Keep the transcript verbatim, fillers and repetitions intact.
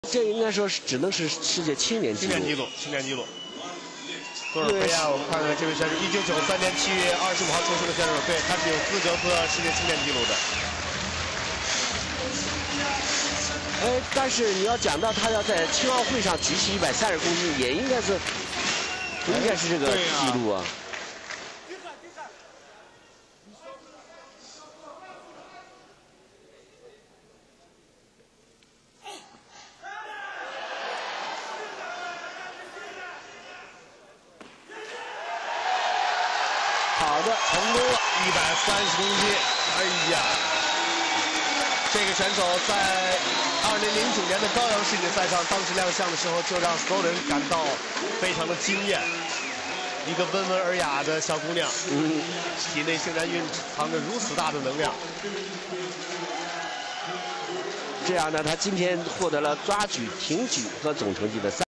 这应该说是只能是世界青年纪录。 青年纪录，青年纪录。多少杯啊？我们看看这位选手，一九九三年七月二十五号出生的选手，对，他是有资格喝世界青年纪录的。 哎，但是你要讲到他要在青奥会上举起一百三十公斤，也应该是不应该是这个记录啊？ 好的，成功了，一百三十公斤。哎呀，这个选手在二零零九年的高阳世锦赛上当时亮相的时候，就让所有人感到非常的惊艳。一个温文尔雅的小姑娘，嗯，体内竟然蕴藏着如此大的能量。 这样呢，她今天获得了抓举、挺举和总成绩的三。